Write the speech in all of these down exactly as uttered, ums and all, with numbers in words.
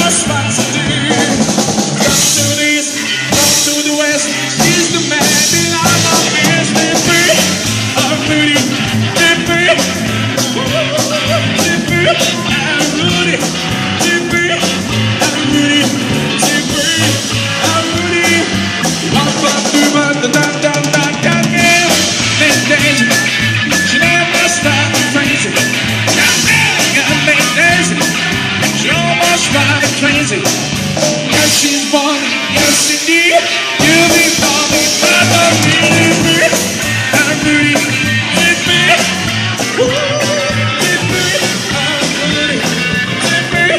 just what to do. Come to the east, come to the west. She's the man that I'm a miss. They're free, I'm Rudy. They're free, they're free, I'm Rudy. They're free, I'm Rudy. They're free, I'm Rudy. I'm about to run the dun dun dun dun dun. There's danger. She never stopped me crazy. Got me, got me daisy. She almost drive me crazy. Yes, she's born, yes indeed. You'll be falling for the really I'm Rudy, it's me. Woo, it's me. I'm Rudy, it's me.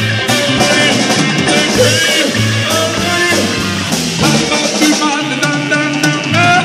I'm Rudy, I'm Rudy. I'm about to run the dun dun dun dun.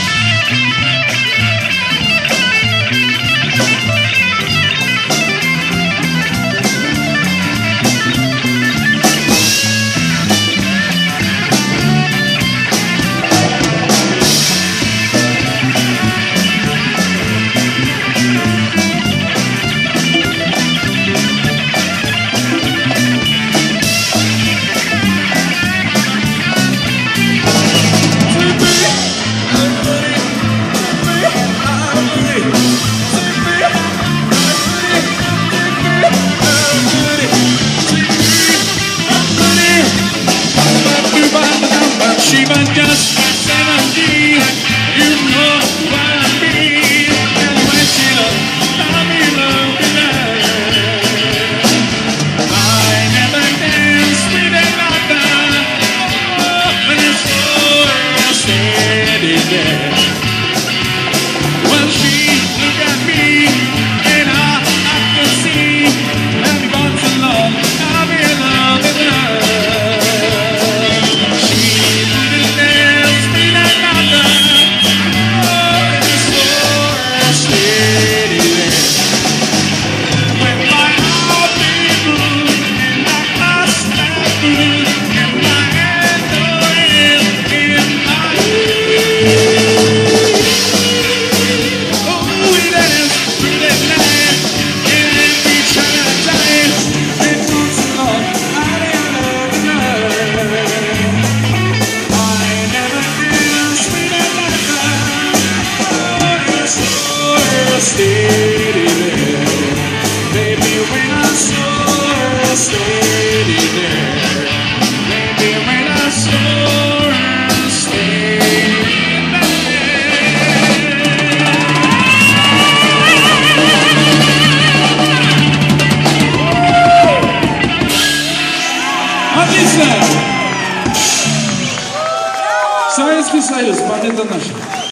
She was just seventeen, you know what I mean. And when she looked, I mean, love I never danced with another. Oh, but it's so steady there. Well, she looked at me, and I, I could see that we want to love. I'm in love with her. Steady there, baby, when I saw her steady there, baby, when I saw her steady there. Отлично! Советский Союз, победа наша.